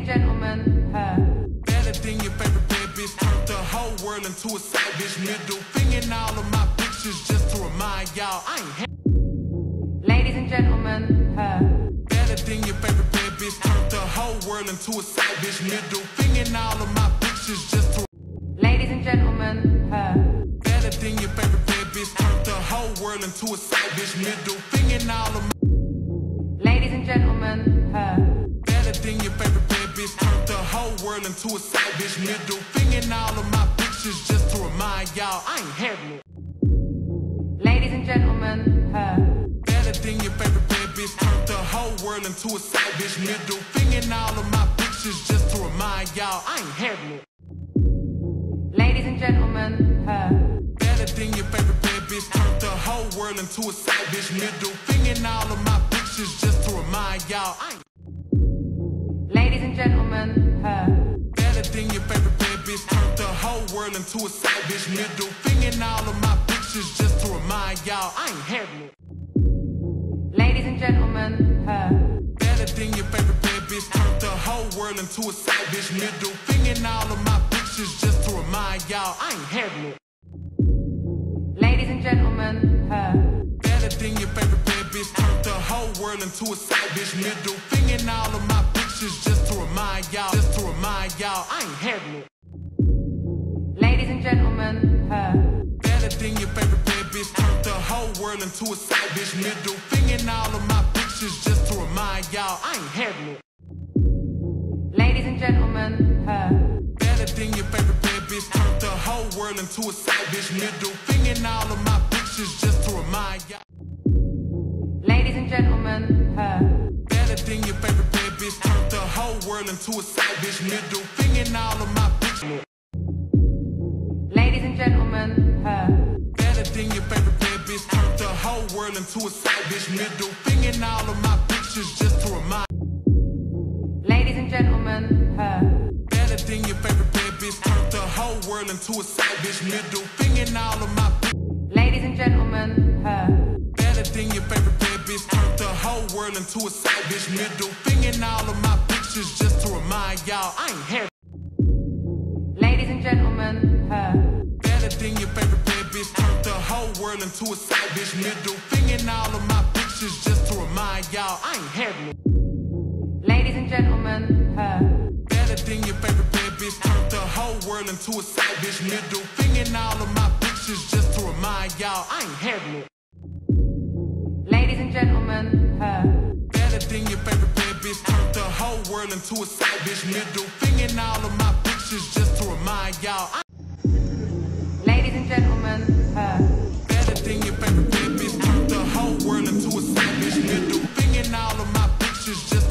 gentlemen, her. Better than your favorite bad bitch. Turned the whole world into a savage. Middle finger in all of my pictures just to remind y'all I ain't Ladies and gentlemen, her. better than your favorite bad bitch. Turned the whole world into a savage. Middle finger in all of my pictures just to Ladies and gentlemen, her. better than your favorite bad bitch. Turned the whole world into a savage. Middle finger in all of my Ladies and gentlemen, her. better than your favorite bad bitch. Turned the whole world into a savage. Middle finger in all of my pictures just to remind y'all I ain't having it. Ladies and gentlemen, her. Better than your favorite bad bitch. Turned the whole world into a savage. Middle finger in all of my pictures just to remind y'all I ain't having it. Ladies and gentlemen, her. Better than your favorite bad bitch. Turned the whole world into a savage. Middle finger in all of my pictures just to remind y'all I ain't. Ladies and gentlemen, her. Better than your favorite bad bitch. Turned the whole world into a savage. Middle finger in all of my pictures just to remind y'all I ain't having it. Ladies and gentlemen, her. Better than your favorite bad bitch. Turned the whole world into a savage. Middle finger in all of my pictures just to remind y'all I ain't having it. Ladies and gentlemen, her. Better than your favorite bad bitch. Turned the whole world into a savage. Middle finger in all of my pictures just to remind y'all I ain't having it. Ladies and gentlemen, her. Better than your favorite bad bitch. Turned the whole world into a savage. Middle finger in all of my pictures just to remind y'all I ain't having it. Ladies and gentlemen, her. Better than your favorite bad bitch. Turned the whole world into a savage. Middle finger in all of my pictures just to remind y'all. Ladies and gentlemen, her. Better than your favorite bad bitch. Turned the whole world into a savage. Middle finger in all of my pictures. Ladies and gentlemen, her. Better than your favorite bad bitch. Turned the whole world into a savage. Middle finger in all of my pictures just to remind. Ladies and gentlemen, her. Better than your favorite bad bitch. Turned the whole world into a savage. Middle finger in all of my. Ladies and gentlemen, her. Better than your favorite bad bitch. Turned the whole world into a savage. Middle finger in all of my pictures just to remind y'all I ain't having. Ladies and gentlemen, her. Better than your favorite bad bitch. Turned the whole world into a savage. Middle finger in all of my pictures just to remind y'all I ain't having it. Ladies and gentlemen, her. Better than your favorite bad bitch. Turned the whole world into a savage. Middle finger in all of my pictures just to remind y'all I ain't having it. Ladies and gentlemen, her. Better than your favorite bad bitch. Turned the whole world into a savage. Middle finger in all of my pictures just to remind y'all I. Ladies and gentlemen, her. Better than your favorite bad bitch. Turned the whole world into a savage. Middle finger in all of my pictures just